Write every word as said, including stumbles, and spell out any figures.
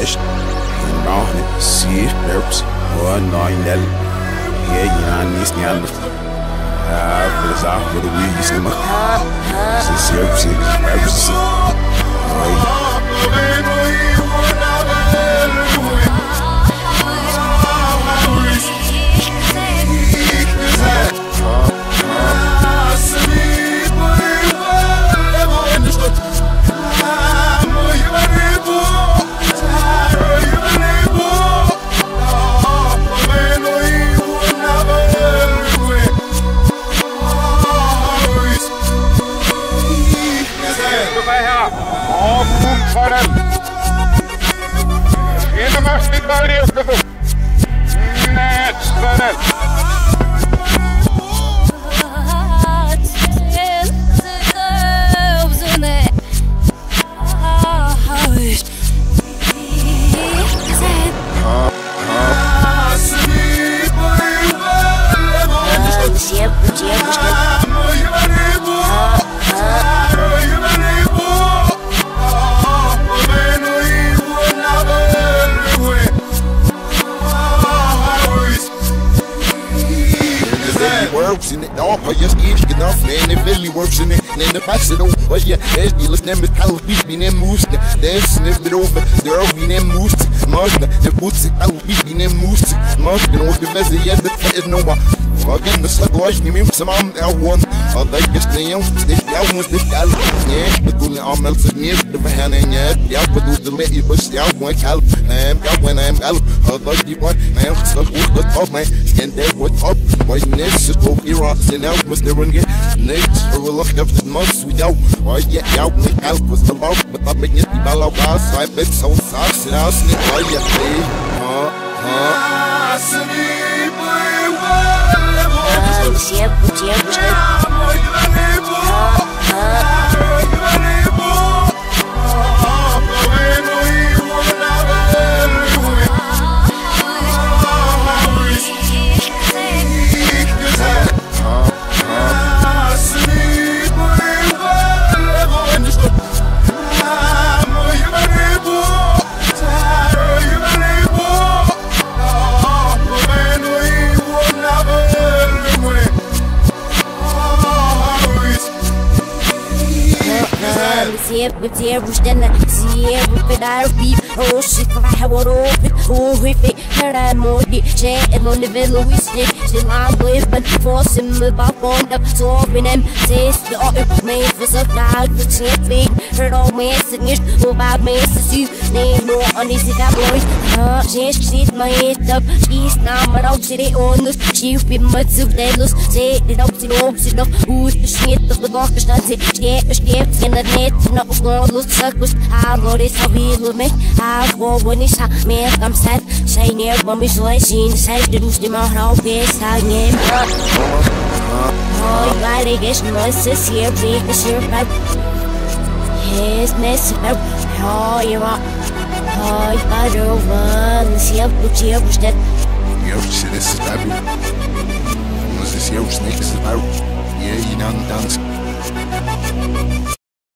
Echt. Genau, sie, Herbs, oh, nein, Nell. Hier, ja, nicht, ja, nicht. Ah, für das auch, für die Wii, ist immer. Das ist Herbs, Herbs. Works in it, all for your skis, get off, man, it really works in it. And the pass it over, but yeah, as you look, them metal beat me, them moves, then sniff it over, the earth be them moves, master, the boots, I will beat me, them moves, master, no, the message, yeah, the is no one. Again, the slug watch me, some arm, I won. I like this thing, this guy was this guy, yeah, the good arm melts in me, the hand, and yeah, yeah, but the let you push the out one cal, and when I'm out, I like you one, man, stuck with the top, man, and there with up, my next is both Iraqs and out was there again. Next, we will look up the months we out, or yeah, out, the out was the mouth, but I'm making it the ball of us, I bet so sauce, and I'll sneak by you, huh, huh, Всех девушек. Sempre temos dana, sempre pedaço de hoje vai ouvir, ouvir, era modi, já é no nível whisky, se lá dois ban, fosse me babonda, só vinem, se se o me faz a dar de sempre, era o mês seguinte, o bab mês se nem no ani se dá dois, ah, gente que se maeta, is na moral de ondas, chief be matsu delos, se de não se não se não, o shit do bloco está se, é é na net, na Looks circus, I got it so we will make. I go when it's a man, I'm sad. Say near Bumby, so I seen the side to do the mouth, yes, I am. Oh, you got it, guess, Moses here, big as your pipe. Yes, mess about. Oh, you're up. Oh, you got your one, see up, put you up, that. You see, this is baby. Was this your snake is about? Yeah, you know, dance.